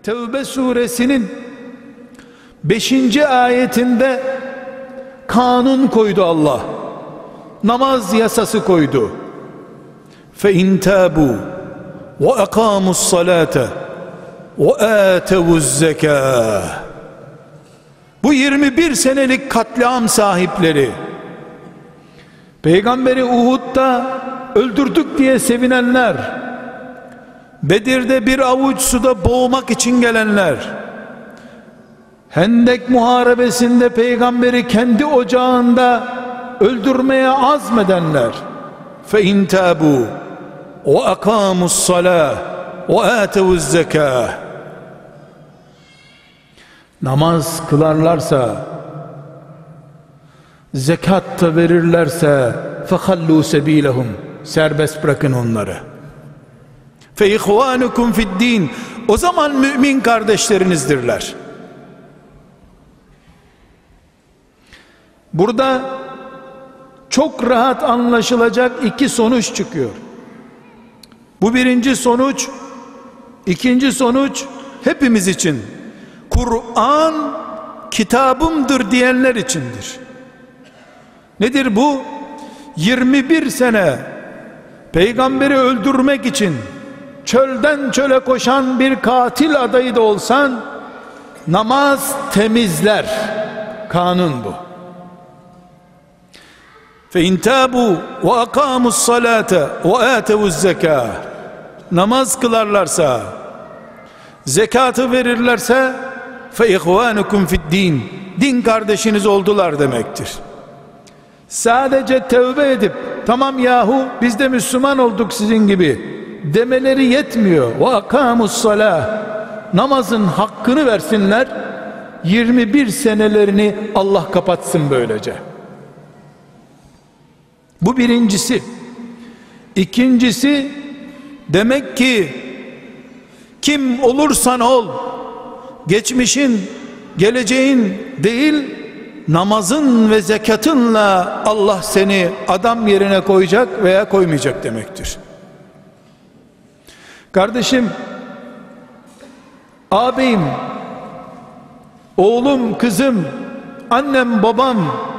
Tevbe suresinin 5. ayetinde kanun koydu Allah. Namaz yasası koydu. فَاِنْ تَابُوا وَاَقَامُوا الصَّلَاةَ وَآتَوُوا الزَّكَاةَ. Bu 21 senelik katliam sahipleri, Peygamberi Uhud'da öldürdük diye sevinenler, Bedir'de bir avuç suda boğmak için gelenler, Hendek muharebesinde Peygamberi kendi ocağında öldürmeye azmedenler, فَاِنْ تَابُوا وَاَقَامُوا الصَّلَاةَ وَآتَوُوا الزَّكَاةَ. Namaz kılarlarsa, zekat da verirlerse, فَخَلُّوا سَب۪يلَهُمْ, serbest bırakın onları. فَاِخْوَانُكُمْ فِي الدِّينِ, o zaman mümin kardeşlerinizdirler. Burada çok rahat anlaşılacak iki sonuç çıkıyor. Bu birinci sonuç. İkinci sonuç hepimiz için. Kur'an kitabımdır diyenler içindir. Nedir bu? 21 sene Peygamberi öldürmek için çölden çöle koşan bir katil adayı da olsan, namaz temizler. Kanun bu. فَاِنْ تَابُوا وَاَقَامُوا الصَّلَاةَ وَآتَوُوا الزَّكَاةَ. Namaz kılarlarsa, zekatı verirlerse, فَاِخْوَانُكُمْ فِي الدِّينِ, din kardeşiniz oldular demektir. Sadece tevbe edip, tamam yahu biz de Müslüman olduk sizin gibi demeleri yetmiyor. وَاَقَامُوا الصَّلَاةَ, namazın hakkını versinler, 21 senelerini Allah kapatsın böylece. Bu birincisi. İkincisi, demek ki kim olursan ol, geçmişin, geleceğin değil, namazın ve zekatınla Allah seni adam yerine koyacak veya koymayacak demektir. Kardeşim, ağabeyim, oğlum, kızım, annem, babam,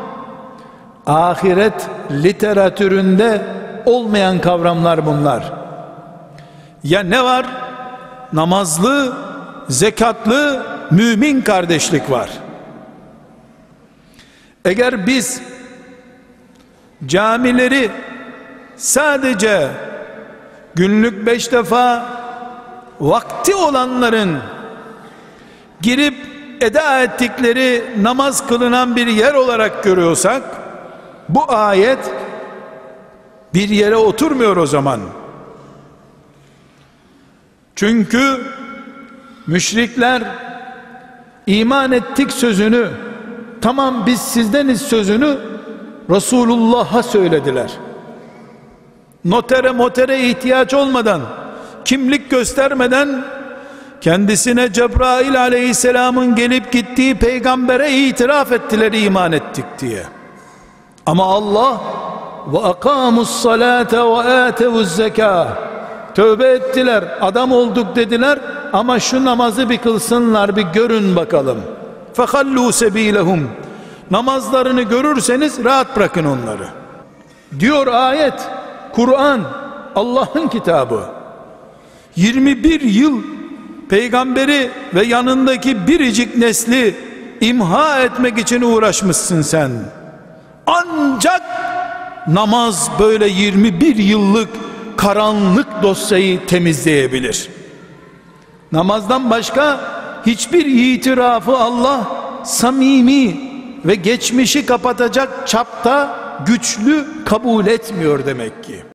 ahiret literatüründe olmayan kavramlar bunlar. Ya ne var? Namazlı, zekatlı, mümin kardeşlik var. Eğer biz camileri sadece günlük 5 defa vakti olanların girip eda ettikleri namaz kılınan bir yer olarak görüyorsak, bu ayet bir yere oturmuyor o zaman. Çünkü müşrikler iman ettik sözünü, tamam biz sizdeniz sözünü Resulullah'a söylediler. Notere ihtiyaç olmadan, kimlik göstermeden kendisine Cebrail aleyhisselamın gelip gittiği peygambere itiraf ettiler iman ettik diye. Ama Allah وَاَقَامُوا الصَّلَاةَ وَآتَوُوا الزَّكَاةَ, tövbe ettiler, adam olduk dediler, ama şu namazı bir kılsınlar, bir görün bakalım. فَخَلُّوا سَب۪يلَهُمْ, namazlarını görürseniz rahat bırakın onları diyor ayet. Kur'an Allah'ın kitabı. 21 yıl peygamberi ve yanındaki biricik nesli imha etmek için uğraşmışsın sen. Ancak namaz böyle 21 yıllık karanlık dosyayı temizleyebilir. Namazdan başka hiçbir itirafı Allah samimi ve geçmişi kapatacak çapta güçlü kabul etmiyor demek ki.